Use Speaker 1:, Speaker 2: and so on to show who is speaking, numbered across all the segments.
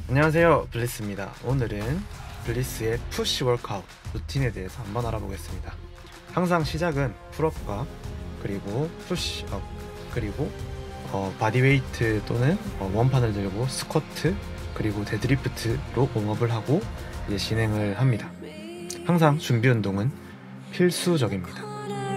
Speaker 1: 안녕하세요, 블리스입니다. 오늘은 블리스의 푸시 워크아웃 루틴에 대해서 한번 알아보겠습니다. 항상 시작은 풀업과 그리고 푸시업 그리고 바디웨이트 또는 원판을 들고 스쿼트 그리고 데드리프트로 웜업을 하고 이제 진행을 합니다. 항상 준비 운동은 필수적입니다.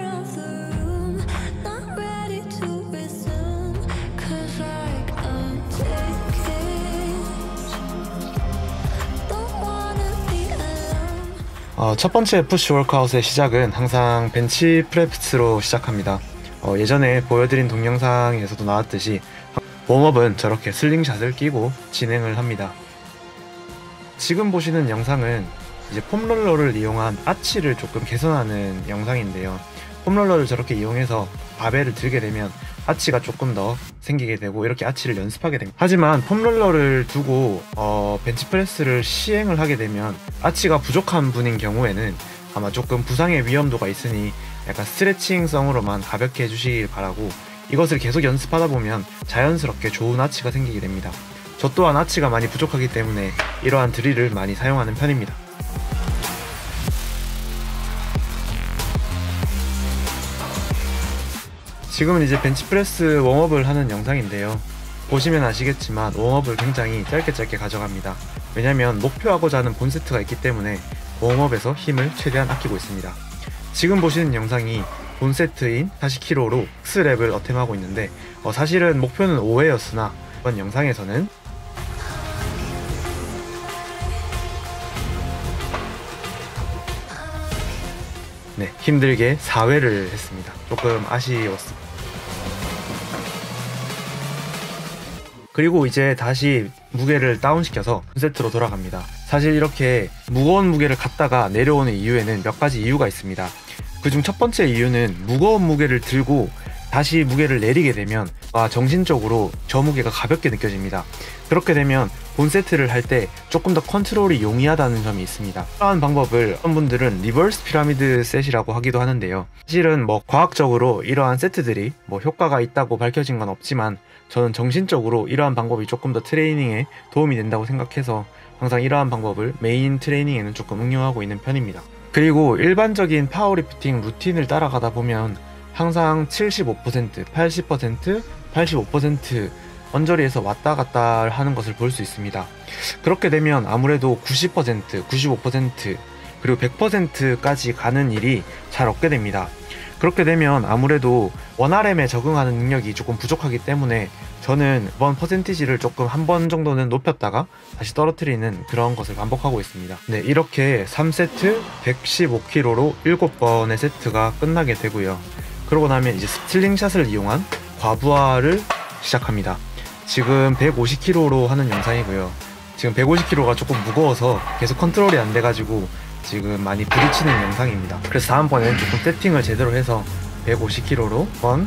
Speaker 1: 첫 번째 푸시 워크아웃의 시작은 항상 벤치 프레스로 시작합니다. 예전에 보여드린 동영상에서도 나왔듯이 웜업은 저렇게 슬링샷을 끼고 진행을 합니다. 지금 보시는 영상은 이제 폼롤러를 이용한 아치를 조금 개선하는 영상인데요. 폼롤러를 저렇게 이용해서 바벨을 들게 되면 아치가 조금 더 생기게 되고 이렇게 아치를 연습하게 됩니다. 하지만 폼롤러를 두고 벤치프레스를 시행을 하게 되면 아치가 부족한 분인 경우에는 아마 조금 부상의 위험도가 있으니 약간 스트레칭성으로만 가볍게 해주시길 바라고, 이것을 계속 연습하다 보면 자연스럽게 좋은 아치가 생기게 됩니다. 저 또한 아치가 많이 부족하기 때문에 이러한 드릴을 많이 사용하는 편입니다. 지금은 이제 벤치프레스 웜업을 하는 영상인데요. 보시면 아시겠지만 웜업을 굉장히 짧게 가져갑니다. 왜냐면 목표하고자 하는 본 세트가 있기 때문에 웜업에서 힘을 최대한 아끼고 있습니다. 지금 보시는 영상이 본 세트인 40kg로 X랩을 어템하고 있는데 사실은 목표는 5회였으나 이번 영상에서는 힘들게 4회를 했습니다. 조금 아쉬웠습니다. 그리고 이제 다시 무게를 다운시켜서 세트로 돌아갑니다. 사실 이렇게 무거운 무게를 갖다가 내려오는 이유에는 몇 가지 이유가 있습니다. 그중 첫 번째 이유는 무거운 무게를 들고 다시 무게를 내리게 되면 정신적으로 저 무게가 가볍게 느껴집니다. 그렇게 되면 본 세트를 할 때 조금 더 컨트롤이 용이하다는 점이 있습니다. 이러한 방법을 어떤 분들은 리버스 피라미드 셋이라고 하기도 하는데요. 사실은 과학적으로 이러한 세트들이 효과가 있다고 밝혀진 건 없지만 저는 정신적으로 이러한 방법이 조금 더 트레이닝에 도움이 된다고 생각해서 항상 이러한 방법을 메인 트레이닝에는 조금 응용하고 있는 편입니다. 그리고 일반적인 파워리프팅 루틴을 따라가다 보면 항상 75%, 80%, 85% 언저리에서 왔다 갔다 하는 것을 볼 수 있습니다. 그렇게 되면 아무래도 90%, 95% 그리고 100%까지 가는 일이 잘 없게 됩니다. 그렇게 되면 아무래도 1RM에 적응하는 능력이 조금 부족하기 때문에 저는 이번 퍼센티지를 조금 한 번 정도는 높였다가 다시 떨어뜨리는 그런 것을 반복하고 있습니다. 이렇게 3세트 115kg로 7번의 세트가 끝나게 되고요. 그러고 나면 이제 슬링샷을 이용한 과부하를 시작합니다. 지금 150kg로 하는 영상이고요. 지금 150kg가 조금 무거워서 계속 컨트롤이 안 돼가지고 지금 많이 부딪히는 영상입니다. 그래서 다음번엔 조금 세팅을 제대로 해서 150kg로 1번,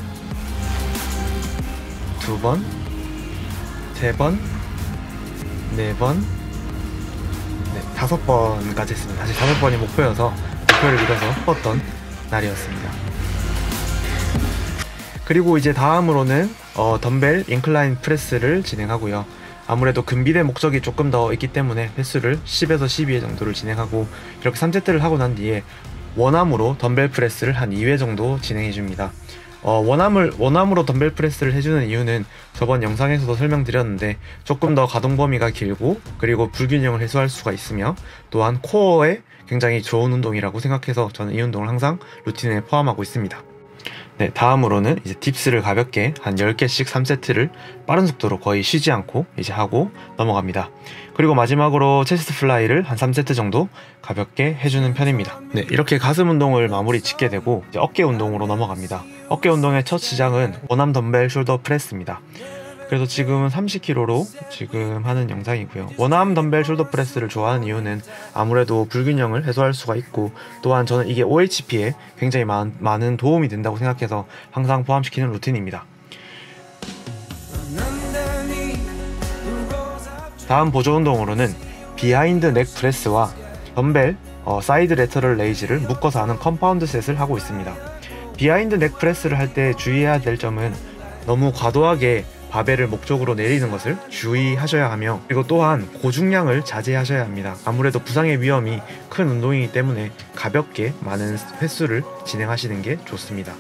Speaker 1: 2번, 3번, 4번, 5번까지 했습니다. 사실 5번이 목표여서 목표를 믿어서 뻗던 날이었습니다. 그리고 이제 다음으로는 덤벨 인클라인 프레스를 진행하고요. 아무래도 근비대 목적이 조금 더 있기 때문에 횟수를 10에서 12회 정도를 진행하고, 이렇게 3세트를 하고 난 뒤에 원암으로 덤벨 프레스를 한 2회 정도 진행해 줍니다. 원암으로 덤벨 프레스를 해주는 이유는 저번 영상에서도 설명드렸는데 조금 더 가동 범위가 길고 그리고 불균형을 해소할 수가 있으며 또한 코어에 굉장히 좋은 운동이라고 생각해서 저는 이 운동을 항상 루틴에 포함하고 있습니다. 다음으로는 이제 딥스를 가볍게 한 10개씩 3세트를 빠른 속도로 거의 쉬지 않고 이제 하고 넘어갑니다. 그리고 마지막으로 체스트 플라이를 한 3세트 정도 가볍게 해주는 편입니다. 이렇게 가슴 운동을 마무리 짓게 되고 이제 어깨 운동으로 넘어갑니다. 어깨 운동의 첫 시작은 원암 덤벨 숄더 프레스입니다. 그래서 지금은 30kg로 지금 하는 영상이고요. 원암 덤벨 숄더 프레스를 좋아하는 이유는 아무래도 불균형을 해소할 수가 있고, 또한 저는 이게 OHP에 굉장히 많은 도움이 된다고 생각해서 항상 포함시키는 루틴입니다. 다음 보조 운동으로는 비하인드 넥 프레스와 덤벨 사이드 레터럴 레이즈를 묶어서 하는 컴파운드 셋을 하고 있습니다. 비하인드 넥 프레스를 할 때 주의해야 될 점은 너무 과도하게 바벨을 목적으로 내리는 것을 주의하셔야 하며, 그리고 또한 고중량을 자제하셔야 합니다. 아무래도 부상의 위험이 큰 운동이기 때문에 가볍게 많은 횟수를 진행하시는 게 좋습니다.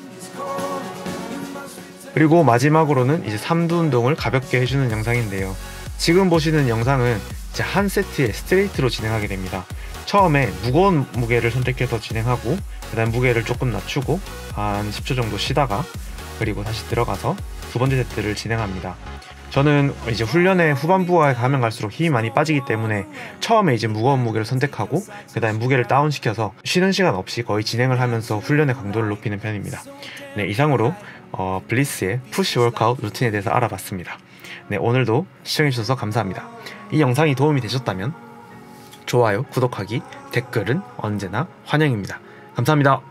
Speaker 1: 그리고 마지막으로는 이제 삼두 운동을 가볍게 해주는 영상인데요. 지금 보시는 영상은 이제 한 세트에 스트레이트로 진행하게 됩니다. 처음에 무거운 무게를 선택해서 진행하고, 그 다음 무게를 조금 낮추고 한 10초 정도 쉬다가 그리고 다시 들어가서 두 번째 세트를 진행합니다. 저는 이제 훈련의 후반부에 가면 갈수록 힘이 많이 빠지기 때문에 처음에 이제 무거운 무게를 선택하고 그 다음 무게를 다운시켜서 쉬는 시간 없이 거의 진행을 하면서 훈련의 강도를 높이는 편입니다. 네, 이상으로 블리스의 푸시 워크아웃 루틴에 대해서 알아봤습니다. 네, 오늘도 시청해주셔서 감사합니다. 이 영상이 도움이 되셨다면 좋아요, 구독하기, 댓글은 언제나 환영입니다. 감사합니다.